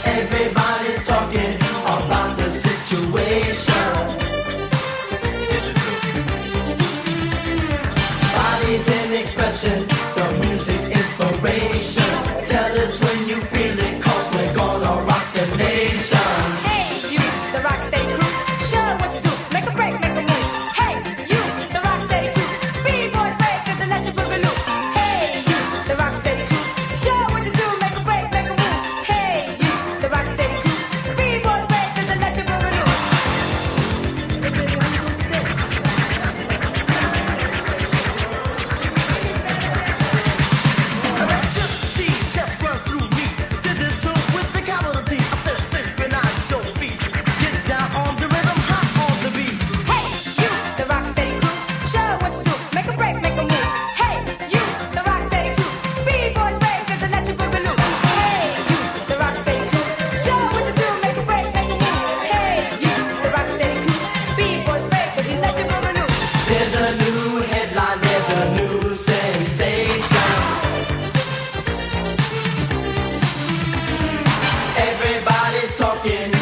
Everybody's talking about the situation. Bodies in expression, the music inspiration. Tell us when you feel it, 'cause we're gonna rock the nation. Hey, you, the rock steady crew, show what you do, make a break, make a move. Hey, you, the rock steady crew, B-boys breakers and let you boogaloo. Hey, you, the rock steady crew, show what you do, make a break, make a move. Hey, you, the rock steady crew, B-boys breakers and let you boogaloo. Just T, just run through me. Digital with the capital T. I said synchronize your feet. Get down on the rhythm, hot on the beat. Hey, you, the rock steady crew, show what you do, make a break, make a move. Hey, you, the rock steady crew, B-boys breakers and let you boogaloo. Hey, you, the rock steady crew, show what you do, make a break, make a move. Hey, you, the rock steady crew, B-boys breakers and let you boogaloo. There's a new headline, there's a new sensation. Everybody's talking